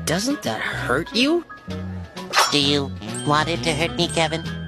Doesn't that hurt you? Do you want it to hurt me, Kevin?